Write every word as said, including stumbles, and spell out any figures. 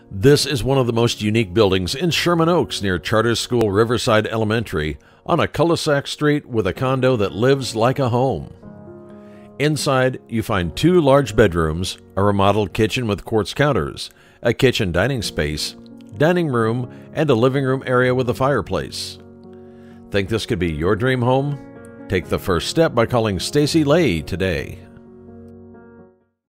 This is one of the most unique buildings in Sherman Oaks near Charter School Riverside Elementary on a cul-de-sac street with a condo that lives like a home. Inside, you find two large bedrooms, a remodeled kitchen with quartz counters, a kitchen dining space, dining room, and a living room area with a fireplace. Think this could be your dream home? Take the first step by calling Stacey Leahy today.